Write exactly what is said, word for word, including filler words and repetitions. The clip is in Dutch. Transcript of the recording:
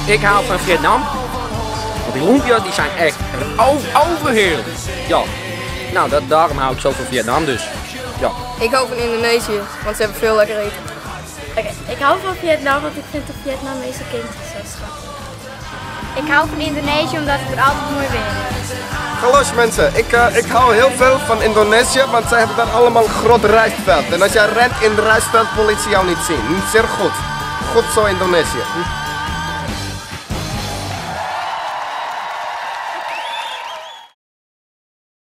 Ik hou van Vietnam. Want die lumpia's die zijn echt overheerlijk. Ja, nou dat, daarom hou ik zo van Vietnam dus. Ja. Ik hou van Indonesië, want ze hebben veel lekker eten. Oké, okay, ik hou van Vietnam, want ik vind de Vietnamese kinderen zo schattig. Ik hou van Indonesië omdat het er altijd mooi weer is. Hallo mensen, ik, uh, ik hou heel veel van Indonesië, want zij hebben daar allemaal een groot rijstveld. En als jij rent in het rijstveld, politie jou niet zien. Zeer goed. Goed zo Indonesië.